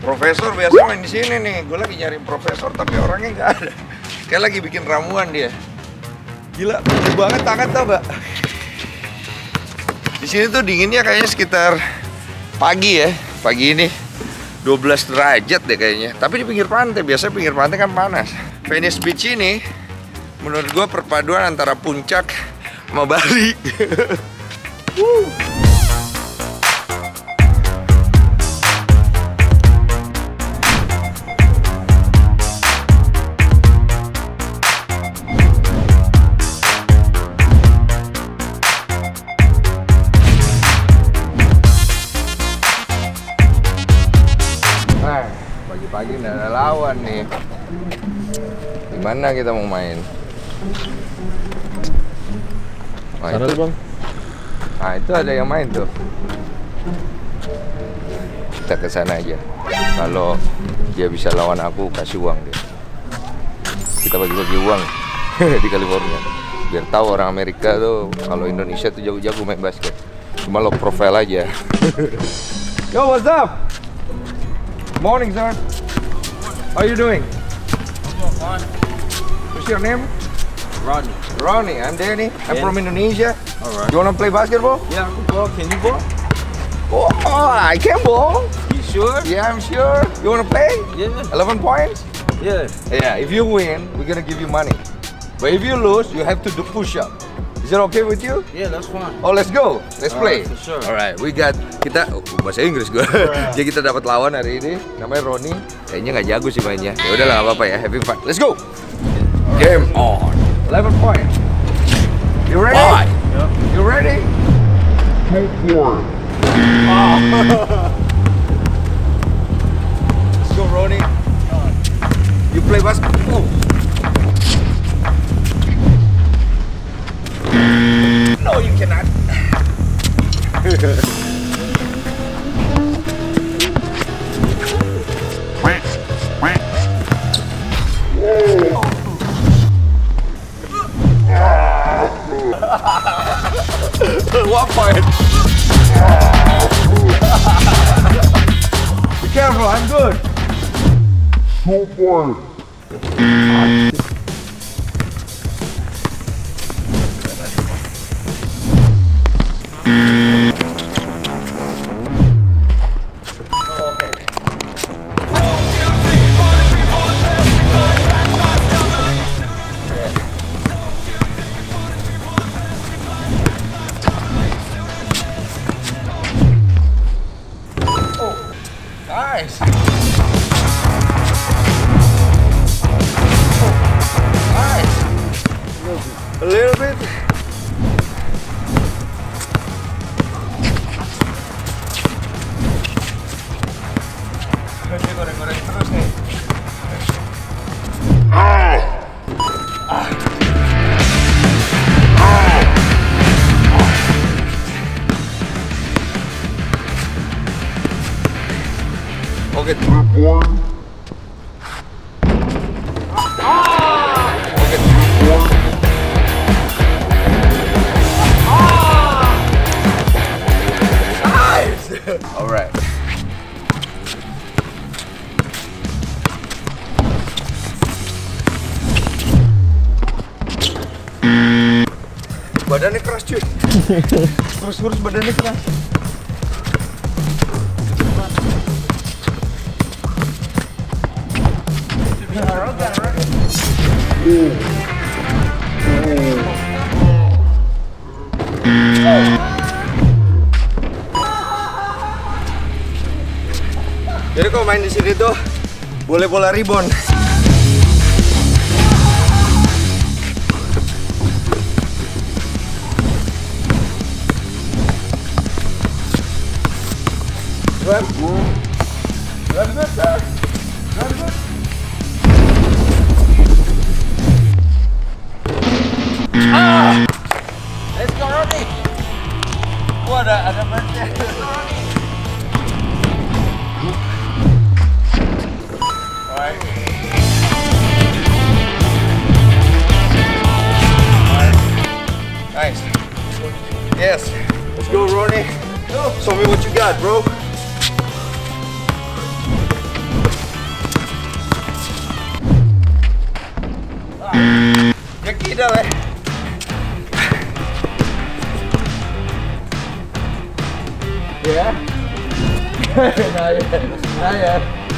Profesor biasa main di sini nih. Gue lagi nyari profesor tapi orangnya nggak ada. Kayak lagi bikin ramuan dia. Gila, panas banget tangan tau gak? Di sini tuh dinginnya kayaknya sekitar pagi ya. Pagi ini 12 derajat deh kayaknya. Tapi di pinggir pantai, biasanya pinggir pantai kan panas. Venice Beach ini menurut gue perpaduan antara puncak sama Bali. Nah, pagi-pagi nggak ada lawan nih. Gimana kita mau main? Nah, itu bang. Nah, itu ada yang main tuh. Kita ke sana aja. Kalau dia bisa lawan aku, kasih uang dia. Kita bagi-bagi uang di California. Biar tahu orang Amerika tuh kalau Indonesia tuh jago-jago main basket. Cuma lo profile aja. Yo, what's up? Morning, sir. How are you doing? Fine. What's your name? Rodney. Ronnie. I'm Danny. I'm from Indonesia. All right. You wanna play basketball? Yeah, I can ball. Can you ball? Oh, I can ball. You sure? Yeah, I'm sure. You wanna play? Yeah. 11 points? Yeah. Yeah, if you win, we're gonna give you money. But if you lose, you have to do push-up. Is that okay with you? Yeah, that's fine. Oh, let's go. Let's play. Alright, for sure. Alright, we got bahasa Inggris gue. Jadi kita dapat lawan hari ini, namanya Ronnie. Kayaknya nggak jago sih mainnya. Ya udahlah, nggak apa-apa ya. Having fun. Let's go. Game on. 11 points. You ready? Bye. Yep. You ready? Go Let's go, Ronnie. You play basketball. No, you cannot. What point? Be careful, I'm good. Go for it. Nice. Nice. A little bit. Ini goreng-goreng terus nih. Oke. Nice. All right. Badannya keras cuy. Kurus-kurus badannya keras. Jadi kalau main di sini tuh boleh bola rebound. Very good, sir. Very good. Let's go, Ronnie. Oh, ada matchnya. Alright. Nice. Yes. Let's go, Ronnie. Show me what you got, bro. Siap ya. Ya. Nah ya.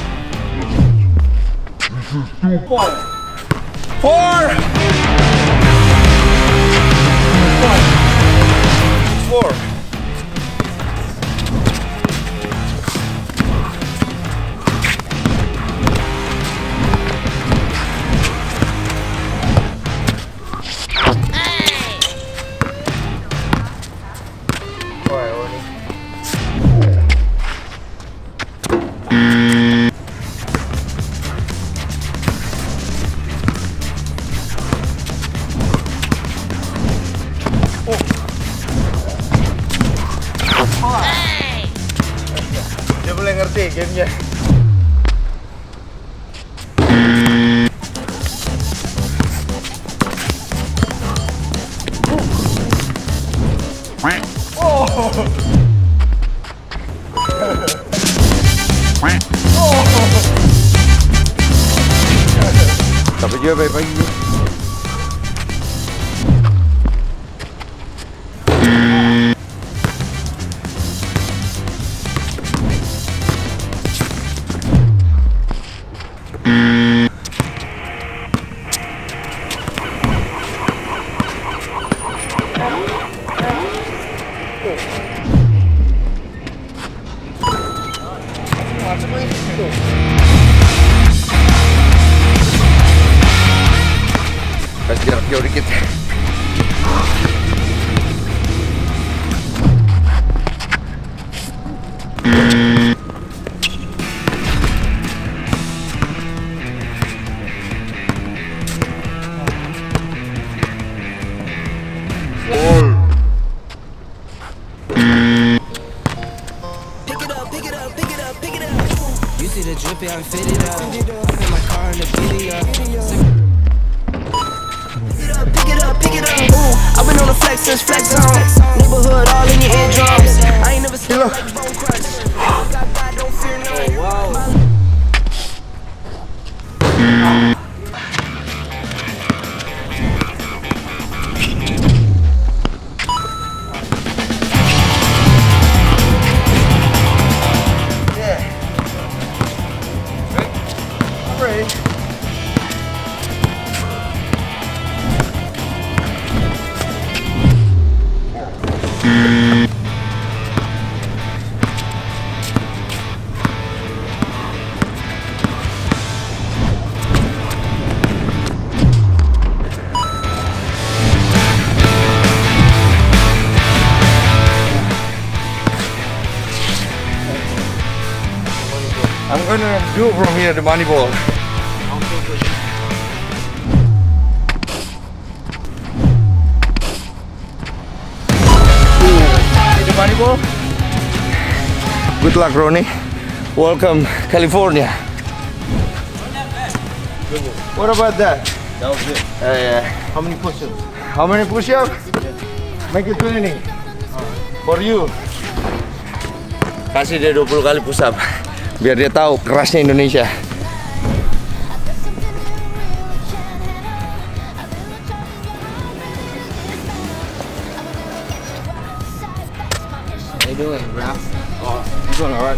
4. Dia boleh ngerti gamenya. Tapi juga baik-baik. Kasih jarak jauh dikit. You see the drippy, I'm fitted up. In my car in the video. Pick it up. Ooh, I've been on the flex since flex zone. Neighborhood all in your eardrums. I ain't never seen like bone crunch. God, don't fear none. Wow. I'm gonna do from here the money ball. The money ball. Good luck, Ronnie. Welcome, California. What about that? That was it. Yeah. How many push-ups? How many push-ups? Make it 20. For you. Kasih dia 20 kali push-up. Biar dia tahu kerasnya Indonesia. How you doing, Ralph? Oh, I'm doing alright.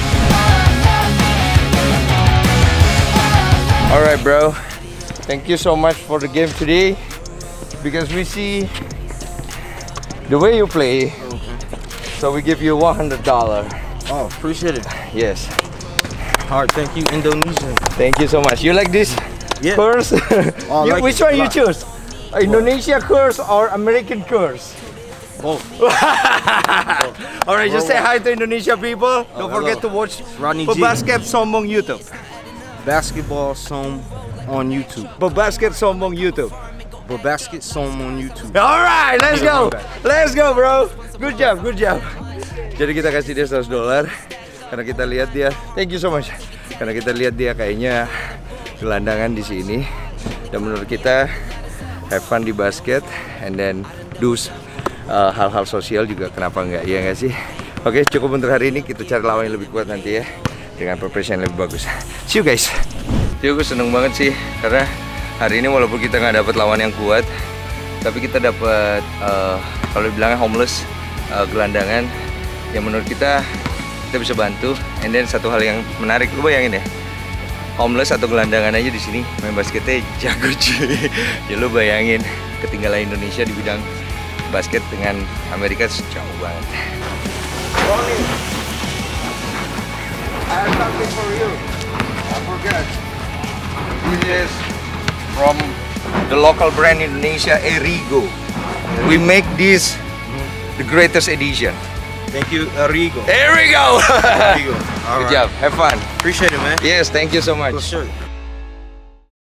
Alright, bro. Thank you so much for the game today. Because we see the way you play. Okay. So we give you $100. Oh, appreciate it. Yes. Alright, thank you, Indonesia. Thank you so much. You like this Yeah. curse? Oh, I like which it one a you lot. choose? Indonesia curse or American curse? Both. Alright, just say hi to Indonesia people. Don't forget to watch Rodney G. Pebasket Sombong YouTube. Basketball Som on YouTube. Pebasket Sombong YouTube. But basket Som on YouTube. Alright, let's Yeah, go. Let's go, bro. Good job, good job. Jadi kita kasih dia $100 karena kita lihat dia. Thank you so much. Karena kita lihat dia kayaknya gelandangan di sini. Dan menurut kita have fun di basket and then do hal-hal sosial juga, kenapa enggak, ya nggak sih? Oke, cukup untuk hari ini. Kita cari lawan yang lebih kuat nanti ya, dengan preparation yang lebih bagus. See you guys. Jadi gue seneng banget sih karena hari ini walaupun kita nggak dapet lawan yang kuat, Tapi kita dapat kalau dibilangnya homeless, gelandangan yang menurut kita bisa bantu. And then satu hal yang menarik, lu bayangin ya, homeless atau gelandangan aja di sini main basketnya jago cuy. Ya lu bayangin ketinggalan Indonesia di bidang basket dengan Amerika jauh banget. Ronnie, I have something for you. I forgot. This is from the local brand Indonesia, Erigo. We make this the greatest edition. Thank you, Erigo. There we go. Erigo. All Good right. job. Have fun. Appreciate it, man. Yes, thank you so much. Cool shirt.